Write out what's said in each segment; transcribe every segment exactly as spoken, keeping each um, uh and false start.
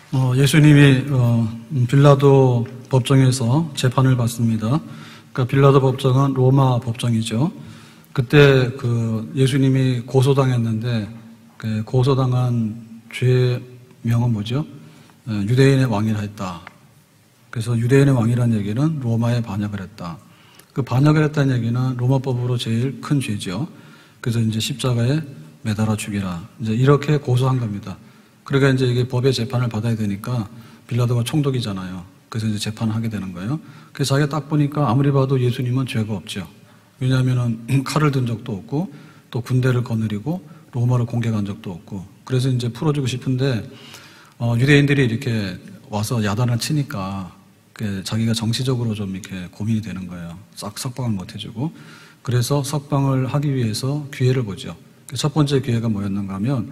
어, 예수님이 어, 빌라도 법정에서 재판을 받습니다. 그러니까 빌라도 법정은 로마 법정이죠. 그때 그 예수님이 고소당했는데 그 고소당한 죄명은 뭐죠? 유대인의 왕이라 했다. 그래서 유대인의 왕이라는 얘기는 로마에 반역을 했다. 그 반역을 했다는 얘기는 로마법으로 제일 큰 죄죠. 그래서 이제 십자가에 매달아 죽이라. 이제 이렇게 고소한 겁니다. 그러니까 이제 이게 법의 재판을 받아야 되니까 빌라도가 총독이잖아요. 그래서 이제 재판을 하게 되는 거예요. 그래서 자기가 딱 보니까 아무리 봐도 예수님은 죄가 없죠. 왜냐하면은 칼을 든 적도 없고 또 군대를 거느리고 로마를 공격한 적도 없고 그래서 이제 풀어주고 싶은데 어, 유대인들이 이렇게 와서 야단을 치니까 자기가 정치적으로 좀 이렇게 고민이 되는 거예요. 싹 석방을 못 해주고 그래서 석방을 하기 위해서 기회를 보죠. 첫 번째 기회가 뭐였는가 하면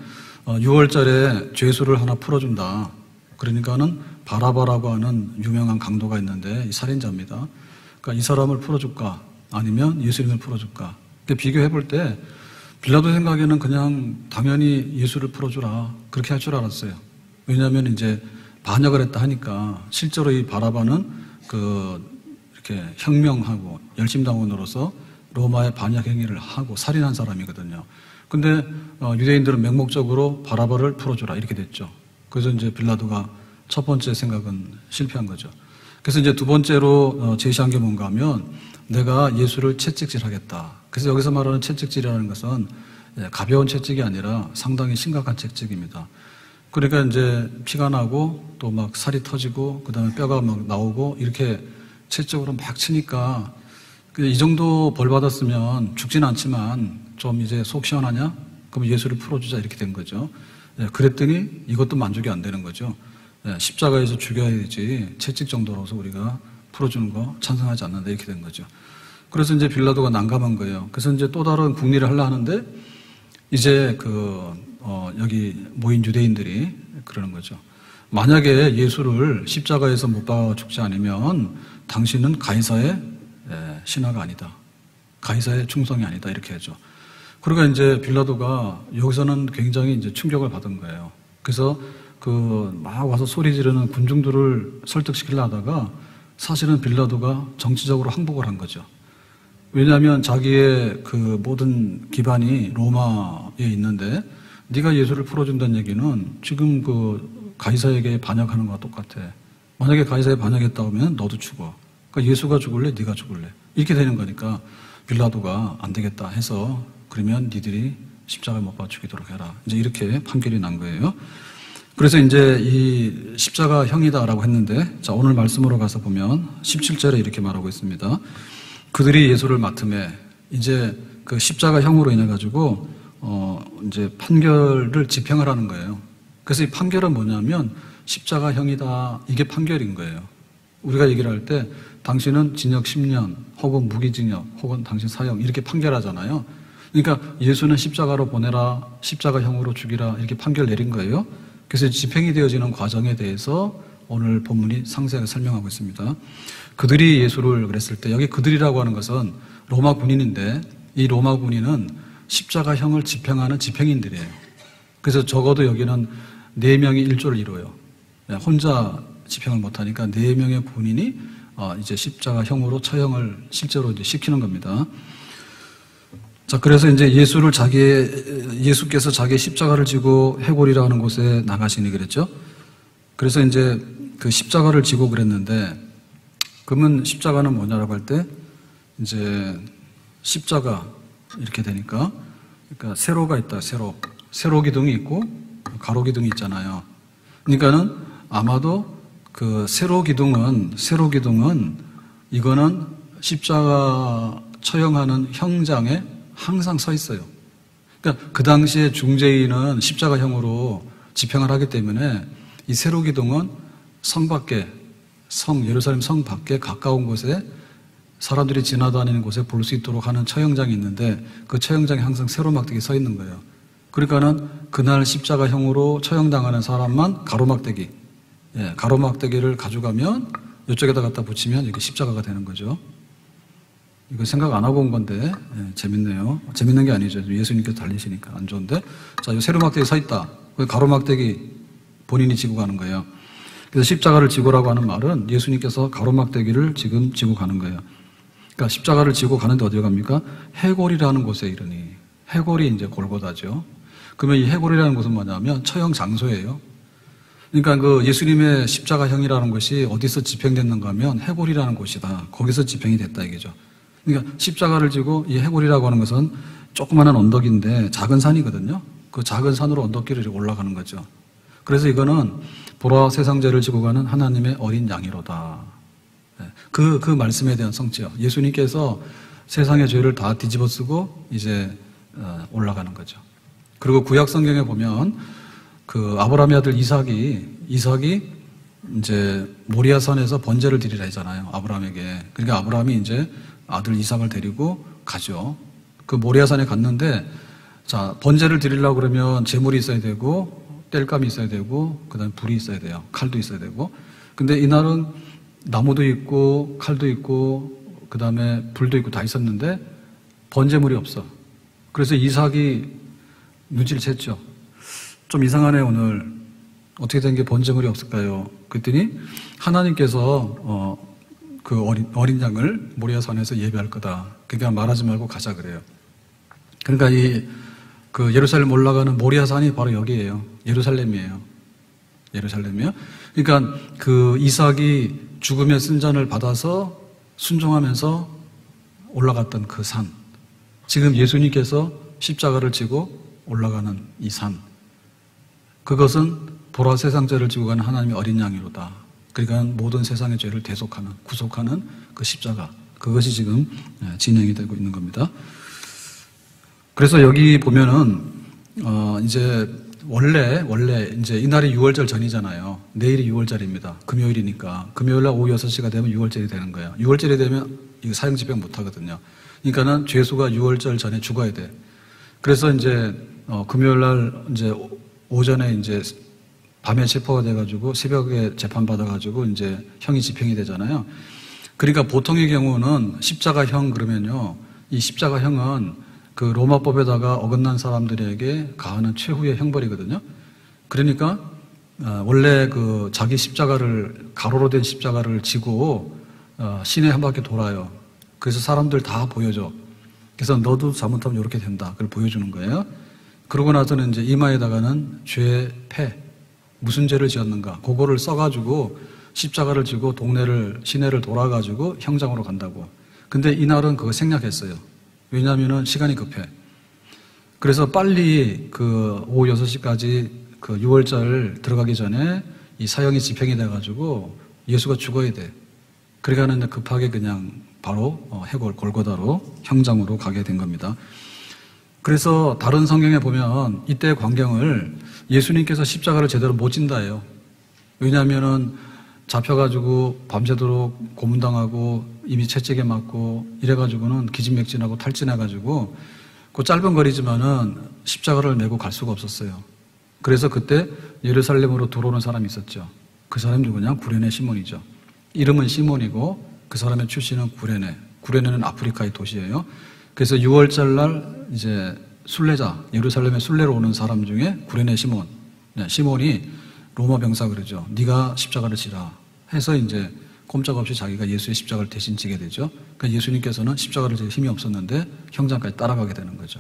유월절에 죄수를 하나 풀어준다. 그러니까는 바라바라고 하는 유명한 강도가 있는데 이 살인자입니다. 그러니까 이 사람을 풀어줄까 아니면 예수님을 풀어줄까. 비교해 볼 때 빌라도 생각에는 그냥 당연히 예수를 풀어주라 그렇게 할 줄 알았어요. 왜냐하면 이제 반역을 했다 하니까 실제로 이 바라바는 그 이렇게 혁명하고 열심당원으로서 로마의 반역 행위를 하고 살인한 사람이거든요. 근데 유대인들은 맹목적으로 바라바를 풀어주라 이렇게 됐죠. 그래서 이제 빌라도가 첫 번째 생각은 실패한 거죠. 그래서 이제 두 번째로 제시한 게 뭔가 하면 내가 예수를 채찍질하겠다. 그래서 여기서 말하는 채찍질이라는 것은 가벼운 채찍이 아니라 상당히 심각한 채찍입니다. 그러니까 이제 피가 나고 또 막 살이 터지고 그 다음에 뼈가 막 나오고 이렇게 채찍으로 막 치니까 이 정도 벌 받았으면 죽진 않지만 좀 이제 속 시원하냐? 그럼 예수를 풀어주자 이렇게 된 거죠. 그랬더니 이것도 만족이 안 되는 거죠. 십자가에서 죽여야 되지 채찍 정도로서 우리가 풀어주는 거 찬성하지 않는다 이렇게 된 거죠. 그래서 이제 빌라도가 난감한 거예요. 그래서 이제 또 다른 국리를 하려 하는데 이제 그 어 여기 모인 유대인들이 그러는 거죠. 만약에 예수를 십자가에서 못 박아 죽지 않으면 당신은 가이사의 신하가 아니다. 가이사의 충성이 아니다 이렇게 하죠. 그러니까 이제 빌라도가 여기서는 굉장히 이제 충격을 받은 거예요. 그래서 그 막 와서 소리 지르는 군중들을 설득시키려 하다가 사실은 빌라도가 정치적으로 항복을 한 거죠. 왜냐하면 자기의 그 모든 기반이 로마에 있는데 네가 예수를 풀어준다는 얘기는 지금 그 가이사에게 반역하는 거와 똑같아. 만약에 가이사에 반역했다고 하면 너도 죽어. 그러니까 예수가 죽을래? 네가 죽을래? 이렇게 되는 거니까 빌라도가 안 되겠다 해서 그러면 니들이 십자가에 못 박아 죽이도록 해라. 이제 이렇게 판결이 난 거예요. 그래서 이제 이 십자가 형이다라고 했는데 자 오늘 말씀으로 가서 보면 십칠 절에 이렇게 말하고 있습니다. 그들이 예수를 맡음에 이제 그 십자가 형으로 인해 가지고 어 이제 판결을 집행을 하는 거예요. 그래서 이 판결은 뭐냐면 십자가 형이다 이게 판결인 거예요. 우리가 얘기를 할 때 당신은 징역 십 년 혹은 무기징역 혹은 당신 사형 이렇게 판결하잖아요. 그러니까 예수는 십자가로 보내라 십자가형으로 죽이라 이렇게 판결 내린 거예요. 그래서 집행이 되어지는 과정에 대해서 오늘 본문이 상세하게 설명하고 있습니다. 그들이 예수를 그랬을 때 여기 그들이라고 하는 것은 로마 군인인데 이 로마 군인은 십자가형을 집행하는 집행인들이에요. 그래서 적어도 여기는 네 명이 일조를 이루어요. 혼자 집행을 못하니까 네 명의 군인이 이제 십자가형으로 처형을 실제로 이제 시키는 겁니다. 자, 그래서 이제 예수를 자기의, 예수께서 자기의 십자가를 지고 해골이라 하는 곳에 나가시니 그랬죠. 그래서 이제 그 십자가를 지고 그랬는데, 그러면 십자가는 뭐냐라고 할 때, 이제 십자가 이렇게 되니까, 그러니까 세로가 있다, 세로. 세로 기둥이 있고, 가로 기둥이 있잖아요. 그러니까는 아마도 그 세로 기둥은, 세로 기둥은 이거는 십자가 처형하는 형장에 항상 서 있어요. 그러니까 그 당시에 중재인은 십자가형으로 집행을 하기 때문에 이 세로 기둥은 성 밖에, 성, 예루살렘 성 밖에 가까운 곳에 사람들이 지나다니는 곳에 볼 수 있도록 하는 처형장이 있는데 그 처형장에 항상 세로 막대기 서 있는 거예요. 그러니까는 그날 십자가형으로 처형당하는 사람만 가로막대기, 예, 가로막대기를 가져가면 이쪽에다 갖다 붙이면 이게 십자가가 되는 거죠. 이거 생각 안 하고 온 건데, 예, 재밌네요. 재밌는 게 아니죠. 예수님께서 달리시니까 안 좋은데. 자, 이 세로막대기 서 있다. 가로막대기 본인이 지고 가는 거예요. 그래서 십자가를 지고라고 하는 말은 예수님께서 가로막대기를 지금 지고 가는 거예요. 그러니까 십자가를 지고 가는데 어디에 갑니까? 해골이라는 곳에 이르니. 해골이 이제 골고다죠. 그러면 이 해골이라는 곳은 뭐냐면 처형 장소예요. 그러니까 그 예수님의 십자가형이라는 것이 어디서 집행됐는가 하면 해골이라는 곳이다. 거기서 집행이 됐다 이거죠. 그러니까 십자가를 지고 이 해골이라고 하는 것은 조그마한 언덕인데 작은 산이거든요. 그 작은 산으로 언덕길을 올라가는 거죠. 그래서 이거는 보라 세상 죄를 지고 가는 하나님의 어린 양이로다. 그, 그 말씀에 대한 성취요. 예수님께서 세상의 죄를 다 뒤집어 쓰고 이제 올라가는 거죠. 그리고 구약 성경에 보면 그 아브라함의 아들 이삭이 이삭이 이제 모리아산에서 번제를 드리라 했잖아요. 아브라함에게. 그러니까 아브라함이 이제 아들 이삭을 데리고 가죠. 그 모리아산에 갔는데 자 번제를 드리려고 그러면 제물이 있어야 되고 땔감이 있어야 되고 그다음에 불이 있어야 돼요. 칼도 있어야 되고. 근데 이날은 나무도 있고 칼도 있고 그다음에 불도 있고 다 있었는데 번제물이 없어. 그래서 이삭이 눈치를 챘죠. 좀 이상하네 오늘. 어떻게 된 게 번제물이 없을까요? 그랬더니 하나님께서 어, 그 어린, 어린 양을 모리아산에서 예배할 거다. 그러니까 말하지 말고 가자 그래요. 그러니까 이 그 예루살렘 올라가는 모리아산이 바로 여기예요. 예루살렘이에요. 예루살렘이요. 그러니까 그 이삭이 죽음의 순잔을 받아서 순종하면서 올라갔던 그 산. 지금 예수님께서 십자가를 지고 올라가는 이 산. 그것은 보라 세상 죄를 지고 가는 하나님의 어린 양이로다. 그러니까 모든 세상의 죄를 대속하는, 구속하는 그 십자가. 그것이 지금 진행이 되고 있는 겁니다. 그래서 여기 보면은, 어, 이제 원래, 원래 이제 이날이 유월절 전이잖아요. 내일이 유월절입니다. 금요일이니까. 금요일날 오후 여섯 시가 되면 유월절이 되는 거예요. 유월절이 되면 이거 사형 집행 못 하거든요. 그러니까는 죄수가 유월절 전에 죽어야 돼. 그래서 이제, 어, 금요일날 이제 오전에 이제 밤에 체포가 돼가지고 새벽에 재판받아가지고 이제 형이 집행이 되잖아요. 그러니까 보통의 경우는 십자가형 그러면요. 이 십자가형은 그 로마법에다가 어긋난 사람들에게 가하는 최후의 형벌이거든요. 그러니까 원래 그 자기 십자가를 가로로 된 십자가를 지고 시내 한 바퀴 돌아요. 그래서 사람들 다 보여줘. 그래서 너도 잘못하면 이렇게 된다. 그걸 보여주는 거예요. 그러고 나서는 이제 이마에다가는 죄, 패, 무슨 죄를 지었는가 그거를 써가지고 십자가를 지고 동네를 시내를 돌아가지고 형장으로 간다고. 근데 이날은 그거 생략했어요. 왜냐하면은 시간이 급해. 그래서 빨리 그 오후 여섯 시까지 그 유월절 들어가기 전에 이 사형이 집행이 돼가지고 예수가 죽어야 돼. 그러니까 급하게 그냥 바로 해골 골고다로 형장으로 가게 된 겁니다. 그래서 다른 성경에 보면 이때의 광경을 예수님께서 십자가를 제대로 못 진다예요. 왜냐하면은 잡혀가지고 밤새도록 고문당하고 이미 채찍에 맞고 이래가지고는 기진맥진하고 탈진해가지고 그 짧은 거리지만은 십자가를 메고 갈 수가 없었어요. 그래서 그때 예루살렘으로 들어오는 사람이 있었죠. 그 사람이 누구냐? 구레네 시몬이죠. 이름은 시몬이고 그 사람의 출신은 구레네. 구레네는 아프리카의 도시예요. 그래서 유월절 날 이제 순례자, 예루살렘에 순례로 오는 사람 중에 구레네 시몬, 네, 시몬이 로마 병사 그러죠. 네가 십자가를 지라 해서 이제 꼼짝없이 자기가 예수의 십자가를 대신 지게 되죠. 그러니까 예수님께서는 십자가를 질 힘이 없었는데 형장까지 따라가게 되는 거죠.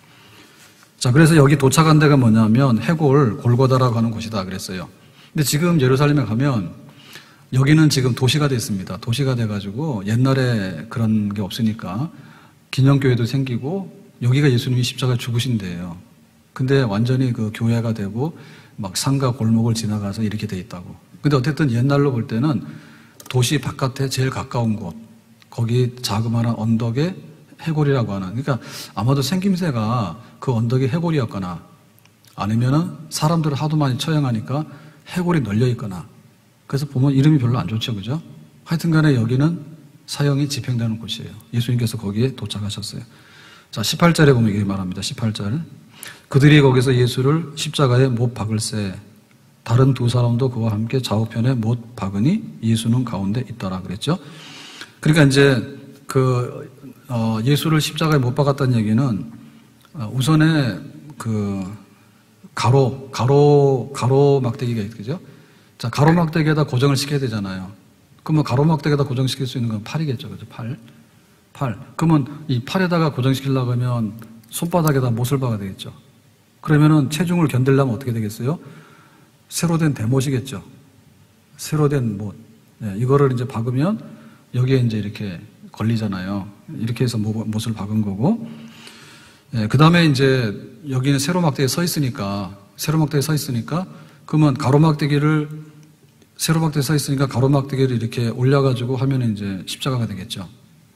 자, 그래서 여기 도착한 데가 뭐냐면 해골 골고다라고 하는 곳이다 그랬어요. 근데 지금 예루살렘에 가면 여기는 지금 도시가 됐습니다. 도시가 돼가지고 옛날에 그런 게 없으니까 기념교회도 생기고 여기가 예수님이 십자가에 죽으신 데예요. 근데 완전히 그 교회가 되고 막 산과 골목을 지나가서 이렇게 돼 있다고. 근데 어쨌든 옛날로 볼 때는 도시 바깥에 제일 가까운 곳, 거기 자그마한 언덕에 해골이라고 하는, 그러니까 아마도 생김새가 그 언덕이 해골이었거나 아니면은 사람들을 하도 많이 처형하니까 해골이 널려 있거나. 그래서 보면 이름이 별로 안 좋죠, 그죠? 하여튼 간에 여기는 사형이 집행되는 곳이에요. 예수님께서 거기에 도착하셨어요. 자, 십팔 절에 보면 이렇게 말합니다. 십팔 절. 그들이 거기서 예수를 십자가에 못 박을세. 다른 두 사람도 그와 함께 좌우편에 못 박으니 예수는 가운데 있더라 그랬죠. 그러니까 이제 그 어, 예수를 십자가에 못 박았다는 얘기는 어, 우선에 그 가로 가로 가로 막대기가 있죠. 자, 가로막대기에다 고정을 시켜야 되잖아요. 그러면 가로막대기에다 고정시킬 수 있는 건 팔이겠죠. 그죠? 팔. 팔. 그러면 이 팔에다가 고정시키려고 하면 손바닥에다 못을 박아야 되겠죠. 그러면은 체중을 견디려면 어떻게 되겠어요? 새로 된 대못이겠죠. 새로 된 못. 네, 이거를 이제 박으면 여기에 이제 이렇게 걸리잖아요. 이렇게 해서 못을 박은 거고. 네, 그 다음에 이제 여기는 세로막대기에 서 있으니까, 세로막대기에 서 있으니까, 그러면 가로막대기를, 세로막대기에 서 있으니까 가로막대기를 이렇게 올려가지고 하면 이제 십자가가 되겠죠.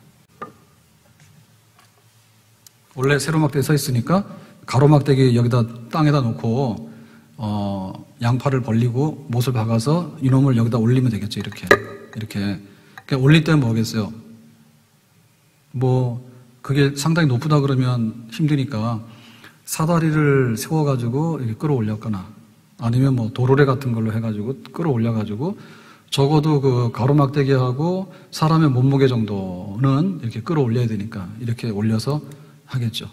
원래 세로막대기에 서 있으니까 가로막대기 여기다 땅에다 놓고, 어, 양팔을 벌리고 못을 박아서 이놈을 여기다 올리면 되겠죠. 이렇게. 이렇게. 그러니까 올릴 때는 뭐겠어요? 뭐, 그게 상당히 높다 그러면 힘드니까 사다리를 세워가지고 이렇게 끌어올렸거나 아니면 뭐 도로래 같은 걸로 해가지고 끌어올려가지고 적어도 그 가로막대기하고 사람의 몸무게 정도는 이렇게 끌어올려야 되니까 이렇게 올려서 하겠죠.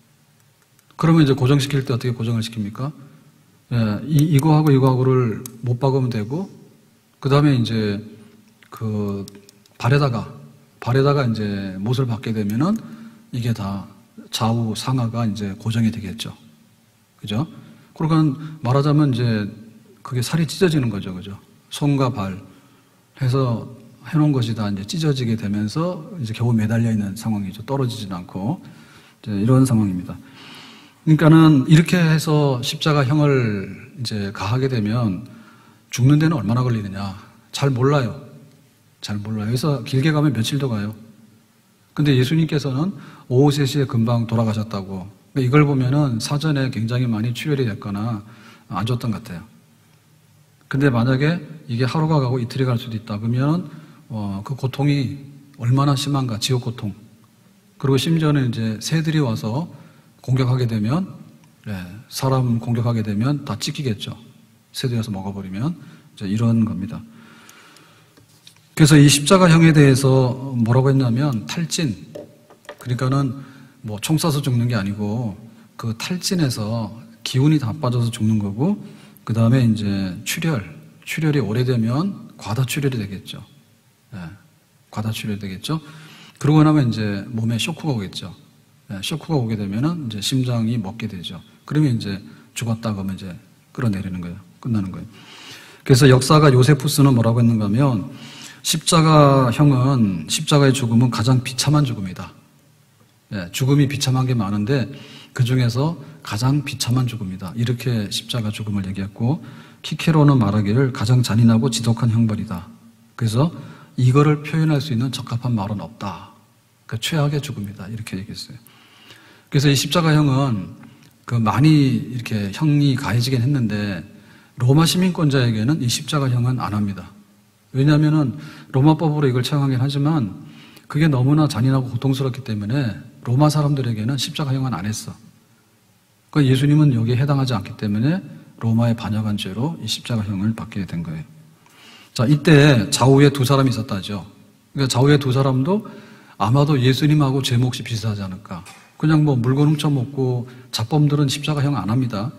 그러면 이제 고정시킬 때 어떻게 고정을 시킵니까? 예, 이, 이거하고 이거하고를 못 박으면 되고, 그 다음에 이제 그 발에다가, 발에다가 이제 못을 박게 되면은 이게 다 좌우 상하가 이제 고정이 되겠죠. 그죠? 그러니까 말하자면 이제 그게 살이 찢어지는 거죠. 그죠? 손과 발 해서 해놓은 것이 다 이제 찢어지게 되면서 이제 겨우 매달려 있는 상황이죠. 떨어지진 않고. 이제 이런 상황입니다. 그러니까는 이렇게 해서 십자가형을 이제 가하게 되면 죽는 데는 얼마나 걸리느냐. 잘 몰라요. 잘 몰라요. 그래서 길게 가면 며칠도 가요. 근데 예수님께서는 오후 세 시에 금방 돌아가셨다고. 이걸 보면은 사전에 굉장히 많이 출혈이 됐거나 안 좋았던 것 같아요. 근데 만약에 이게 하루가 가고 이틀이 갈 수도 있다. 그러면은, 어, 그 고통이 얼마나 심한가. 지옥 고통. 그리고 심지어는 이제 새들이 와서 공격하게 되면, 네, 사람 공격하게 되면 다 찢기겠죠. 새들이 와서 먹어버리면. 이제 이런 겁니다. 그래서 이 십자가형에 대해서 뭐라고 했냐면 탈진, 그러니까는 뭐 총 쏴서 죽는 게 아니고 그 탈진에서 기운이 다 빠져서 죽는 거고, 그 다음에 이제 출혈, 출혈이 오래되면 과다출혈이 되겠죠. 네, 과다출혈이 되겠죠. 그러고 나면 이제 몸에 쇼크가 오겠죠. 네, 쇼크가 오게 되면은 이제 심장이 멎게 되죠. 그러면 이제 죽었다 그러면 이제 끌어내리는 거예요. 끝나는 거예요. 그래서 역사가 요세푸스는 뭐라고 했는가 하면 십자가형은, 십자가의 죽음은 가장 비참한 죽음이다. 예, 죽음이 비참한 게 많은데 그 중에서 가장 비참한 죽음이다. 이렇게 십자가 죽음을 얘기했고, 키케로는 말하기를 가장 잔인하고 지독한 형벌이다. 그래서 이거를 표현할 수 있는 적합한 말은 없다. 그 최악의 죽음이다. 이렇게 얘기했어요. 그래서 이 십자가형은 그 많이 이렇게 형이 가해지긴 했는데 로마 시민권자에게는 이 십자가형은 안 합니다. 왜냐하면은 로마법으로 이걸 처형하긴 하지만 그게 너무나 잔인하고 고통스럽기 때문에 로마 사람들에게는 십자가형은 안 했어. 그 예수님은 여기에 해당하지 않기 때문에 로마에 반역한 죄로 이 십자가형을 받게 된 거예요. 자, 이때 좌우에 두 사람이 있었다죠. 그러니까 좌우에 두 사람도 아마도 예수님하고 죄 몫이 비슷하지 않을까. 그냥 뭐 물건 훔쳐먹고 잡범들은 십자가형 안 합니다.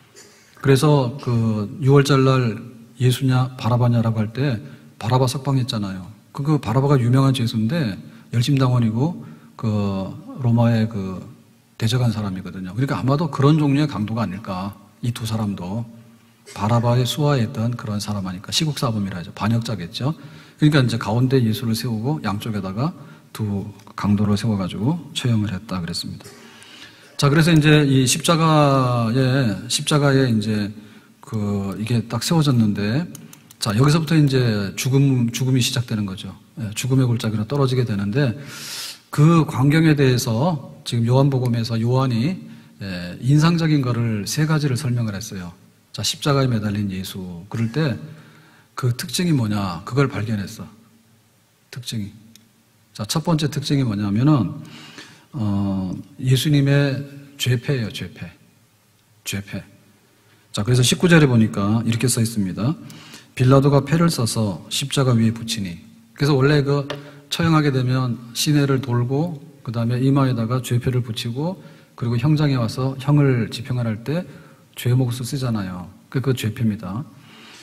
그래서 그 유월절 날 예수냐 바라바냐라고 할 때 바라바 석방했잖아요. 그, 그 바라바가 유명한 죄수인데 열심당원이고 그 로마의 그 대적한 사람이거든요. 그러니까 아마도 그런 종류의 강도가 아닐까. 이 두 사람도 바라바의 수하했던 그런 사람 아닐까. 시국사범이라 하죠. 반역자겠죠. 그러니까 이제 가운데 예수를 세우고 양쪽에다가 두 강도를 세워가지고 처형을 했다 그랬습니다. 자, 그래서 이제 이 십자가에 십자가에 이제 그 이게 딱 세워졌는데, 자, 여기서부터 이제 죽음 죽음이 시작되는 거죠. 예, 죽음의 골짜기로 떨어지게 되는데, 그 광경에 대해서 지금 요한복음에서 요한이 예, 인상적인 거를 세 가지를 설명을 했어요. 자, 십자가에 매달린 예수. 그럴 때 그 특징이 뭐냐? 그걸 발견했어. 특징이. 자, 첫 번째 특징이 뭐냐면은 어, 예수님의 죄패예요, 죄패. 죄패. 자, 그래서 십구 절에 보니까 이렇게 써 있습니다. 빌라도가 패를 써서 십자가 위에 붙이니. 그래서 원래 그 처형하게 되면 시내를 돌고 그 다음에 이마에다가 죄패를 붙이고 그리고 형장에 와서 형을 집행을 할 때 죄목을 쓰잖아요. 그, 그 죄패입니다.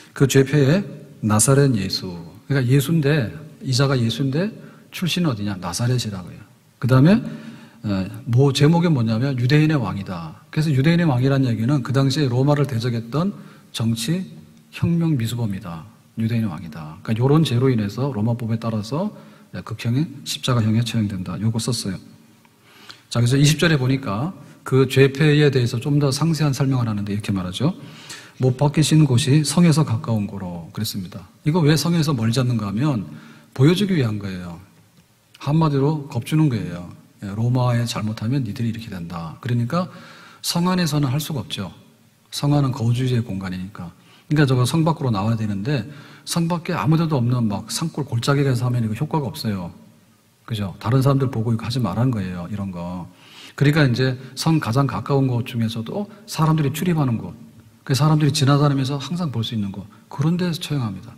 그 죄패에 나사렛 예수. 그러니까 예수인데, 이자가 예수인데 출신은 어디냐? 나사렛이라고요. 그 다음에 뭐 제목이 뭐냐면 유대인의 왕이다. 그래서 유대인의 왕이라는 얘기는 그 당시에 로마를 대적했던 정치 혁명 미수범이다. 유대인의 왕이다. 그러니까 이런 죄로 인해서 로마법에 따라서 극형의 십자가형에 처형된다. 요거 썼어요. 자, 그래서 이십 절에 보니까 그 죄패에 대해서 좀 더 상세한 설명을 하는데 이렇게 말하죠. 못 박히신 곳이 성에서 가까운 고로 그랬습니다. 이거 왜 성에서 멀지 않는가 하면 보여주기 위한 거예요. 한마디로 겁주는 거예요. 로마에 잘못하면 니들이 이렇게 된다. 그러니까 성 안에서는 할 수가 없죠. 성 안은 거주지의 공간이니까. 그러니까 저거 성 밖으로 나와야 되는데 성 밖에 아무 데도 없는 막 산골 골짜기에 가서 하면 이거 효과가 없어요. 그죠? 다른 사람들 보고 이거 하지 말라는 거예요. 이런 거. 그러니까 이제 성 가장 가까운 곳 중에서도 사람들이 출입하는 곳, 그 사람들이 지나다니면서 항상 볼 수 있는 곳, 그런 데서 처형합니다.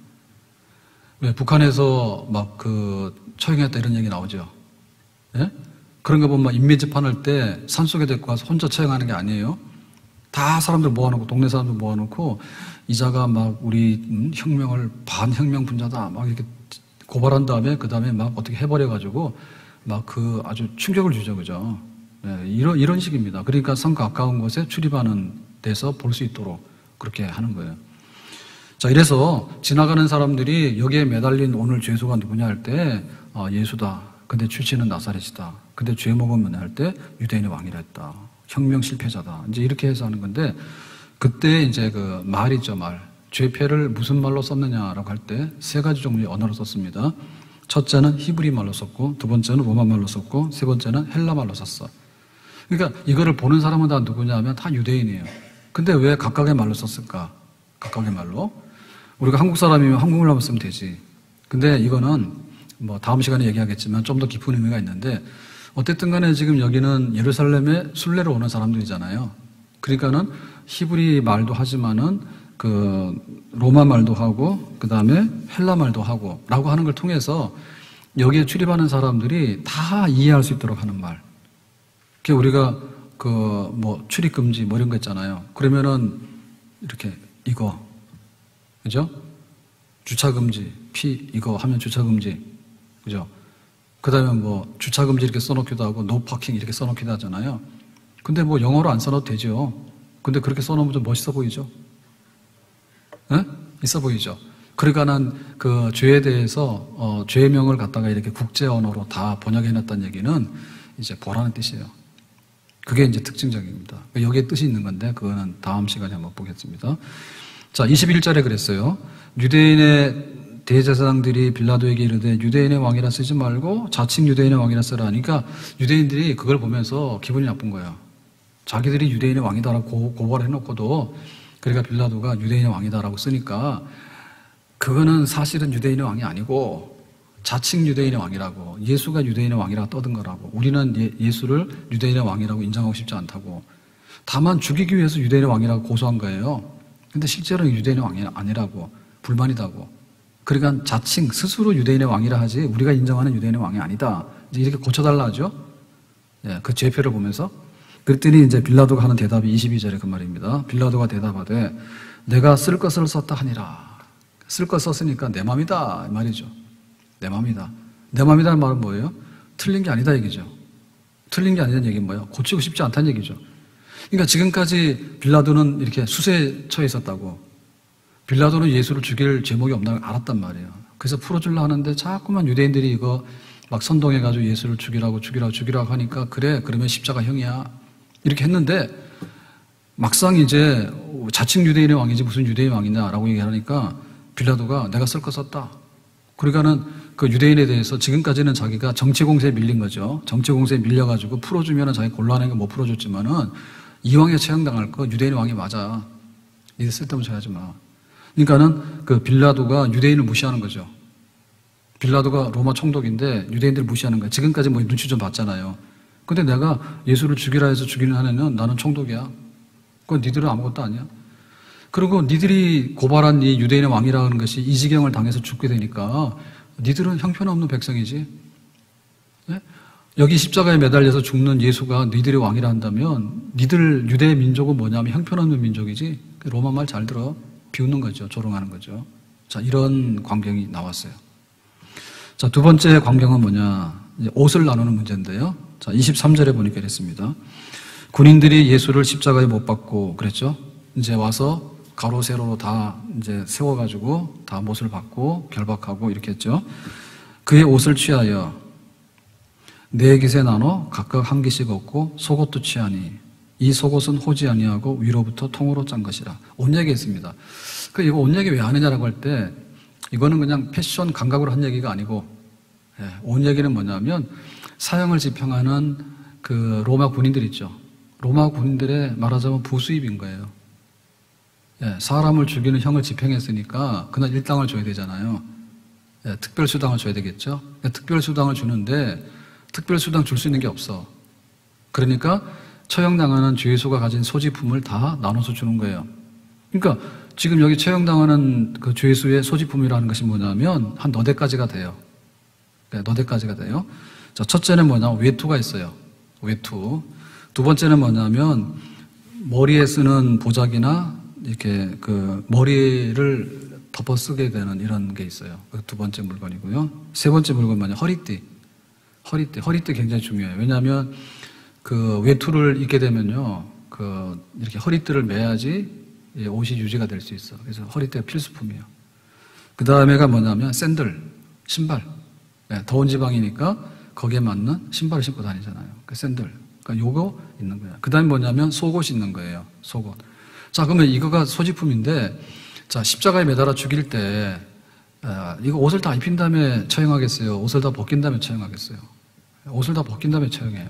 왜 북한에서 막 그 처형했다 이런 얘기 나오죠. 예? 그런 거 보면 인민 재판할 때 산속에 데리고 가서 혼자 처형하는 게 아니에요. 다 사람들 모아놓고 동네 사람들 모아놓고 이자가 막 우리 혁명을 반혁명 분자다 막 이렇게 고발한 다음에 그 다음에 막 어떻게 해버려가지고 막 그 아주 충격을 주죠, 그죠? 네, 이런 이런 식입니다. 그러니까 성 가까운 곳에 출입하는 데서 볼 수 있도록 그렇게 하는 거예요. 자, 이래서 지나가는 사람들이 여기에 매달린 오늘 죄수가 누구냐 할 때 아, 예수다. 근데 출신은 나사렛이다. 근데 죄 먹으면 뭐냐 할 때 유대인의 왕이라 했다. 혁명 실패자다. 이제 이렇게 해서 하는 건데 그때 이제 그 말이죠, 말. 죄패를 무슨 말로 썼느냐라고 할 때 세 가지 종류의 언어로 썼습니다. 첫째는 히브리 말로 썼고, 두 번째는 로마 말로 썼고, 세 번째는 헬라 말로 썼어. 그러니까 이거를 보는 사람은 다 누구냐 하면 다 유대인이에요. 근데 왜 각각의 말로 썼을까? 각각의 말로. 우리가 한국 사람이면 한국말로 쓰면 되지. 근데 이거는 뭐 다음 시간에 얘기하겠지만 좀 더 깊은 의미가 있는데 어쨌든 간에 지금 여기는 예루살렘에 순례로 오는 사람들이잖아요. 그러니까는 히브리 말도 하지만은 그 로마 말도 하고 그 다음에 헬라 말도 하고 라고 하는 걸 통해서 여기에 출입하는 사람들이 다 이해할 수 있도록 하는 말. 그 우리가 그 뭐 출입 금지 뭐 이런 거 있잖아요. 그러면은 이렇게 이거 그죠? 주차 금지 피 이거 하면 주차 금지 그죠? 그 다음에 뭐 주차 금지 이렇게 써놓기도 하고 노 파킹 이렇게 써놓기도 하잖아요. 근데 뭐 영어로 안 써놔도 되죠. 근데 그렇게 써놓으면 좀 멋있어 보이죠? 에? 있어 보이죠? 그러니까 난 그 죄에 대해서 어, 죄명을 갖다가 이렇게 국제 언어로 다 번역해놨다는 얘기는 이제 보라는 뜻이에요. 그게 이제 특징적입니다. 여기에 뜻이 있는 건데 그거는 다음 시간에 한번 보겠습니다. 자, 이십일 절에 그랬어요. 유대인의 대제사장들이 빌라도에게 이르되 유대인의 왕이라 쓰지 말고 자칭 유대인의 왕이라 쓰라 하니까 유대인들이 그걸 보면서 기분이 나쁜 거예요. 자기들이 유대인의 왕이다라고 고발을 해놓고도 그러니까 빌라도가 유대인의 왕이다라고 쓰니까 그거는 사실은 유대인의 왕이 아니고 자칭 유대인의 왕이라고 예수가 유대인의 왕이라고 떠든 거라고 우리는 예, 예수를 유대인의 왕이라고 인정하고 싶지 않다고 다만 죽이기 위해서 유대인의 왕이라고 고소한 거예요. 근데 실제로는 유대인의 왕이 아니라고 불만이다고 그러니까 자칭 스스로 유대인의 왕이라 하지 우리가 인정하는 유대인의 왕이 아니다. 이제 이렇게 고쳐달라 하죠. 예, 그 죄표를 보면서 그랬더니 이제 빌라도가 하는 대답이 이십이 절에 그 말입니다. 빌라도가 대답하되 내가 쓸 것을 썼다 하니라. 쓸 것 썼으니까 내 맘이다 이 말이죠. 내 맘이다. 내 맘이다는 말은 뭐예요? 틀린 게 아니다 얘기죠. 틀린 게 아니라는 얘기는 뭐예요? 고치고 싶지 않다는 얘기죠. 그러니까 지금까지 빌라도는 이렇게 수세에 처해 있었다고. 빌라도는 예수를 죽일 제목이 없다는 걸 알았단 말이에요. 그래서 풀어주려 하는데 자꾸만 유대인들이 이거 막 선동해가지고 예수를 죽이라고 죽이라고 죽이라고 하니까 그래 그러면 십자가형이야 이렇게 했는데 막상 이제 자칭 유대인의 왕이지 무슨 유대인 왕이냐라고 얘기하니까 빌라도가 내가 쓸 거 썼다. 그러니까는 그 유대인에 대해서 지금까지는 자기가 정치 공세에 밀린 거죠. 정치 공세에 밀려가지고 풀어주면은 자기 곤란하게 못 풀어줬지만은 이왕에 처형당할 거 유대인의 왕이 맞아. 니들 쓸데없는 소리 하지 마. 그러니까는 그 빌라도가 유대인을 무시하는 거죠. 빌라도가 로마 총독인데 유대인들을 무시하는 거야. 지금까지 뭐 눈치 좀 봤잖아요. 근데 내가 예수를 죽이라 해서 죽이는 한에는 나는 총독이야. 그건 니들은 아무것도 아니야. 그리고 니들이 고발한 이 유대인의 왕이라는 것이 이 지경을 당해서 죽게 되니까 니들은 형편없는 백성이지. 네? 여기 십자가에 매달려서 죽는 예수가 니들의 왕이라 한다면 니들 유대 민족은 뭐냐면 형편없는 민족이지. 로마 말 잘 들어. 비웃는 거죠. 조롱하는 거죠. 자, 이런 광경이 나왔어요. 자, 두 번째 광경은 뭐냐? 이제 옷을 나누는 문제인데요. 자, 이십삼 절에 보니까 이랬습니다. 군인들이 예수를 십자가에 못 박고 그랬죠. 이제 와서 가로 세로로 다 이제 세워가지고 다 못을 박고 결박하고 이렇게 했죠. 그의 옷을 취하여 네 깃에 나눠 각각 한 깃씩 얻고 속옷도 취하니 이 속옷은 호지 아니하고 위로부터 통으로 짠 것이라. 옷 얘기했습니다. 그 이거 옷 얘기 왜 하느냐라고 할 때 이거는 그냥 패션 감각으로 한 얘기가 아니고, 예, 옷 얘기는 뭐냐면 사형을 집행하는 그 로마 군인들 있죠. 로마 군인들의 말하자면 부수입인 거예요. 예, 사람을 죽이는 형을 집행했으니까 그날 일당을 줘야 되잖아요. 예, 특별수당을 줘야 되겠죠. 예, 특별수당을 주는데 특별수당 줄 수 있는 게 없어. 그러니까 처형당하는 죄수가 가진 소지품을 다 나눠서 주는 거예요. 그러니까 지금 여기 처형당하는 그 죄수의 소지품이라는 것이 뭐냐면 한 너댓 가지가 돼요. 네, 너댓 가지가 돼요. 자, 첫째는 뭐냐? 외투가 있어요. 외투. 두 번째는 뭐냐면 머리에 쓰는 보자기나 이렇게 그 머리를 덮어 쓰게 되는 이런 게 있어요. 두 번째 물건이고요. 세 번째 물건 뭐냐? 허리띠. 허리띠. 허리띠 굉장히 중요해요. 왜냐하면 그 외투를 입게 되면요, 그 이렇게 허리띠를 매야지 옷이 유지가 될 수 있어. 그래서 허리띠가 필수품이에요. 그 다음에가 뭐냐면 샌들, 신발. 네, 더운 지방이니까 거기에 맞는 신발을 신고 다니잖아요. 그 샌들. 그러니까 요거 있는 거예요. 그 다음에 뭐냐면 속옷이 있는 거예요. 속옷. 자, 그러면 이거가 소지품인데, 자, 십자가에 매달아 죽일 때, 아, 이거 옷을 다 입힌 다음에 처형하겠어요? 옷을 다 벗긴 다음에 처형하겠어요? 옷을 다 벗긴 다음에 처형해요.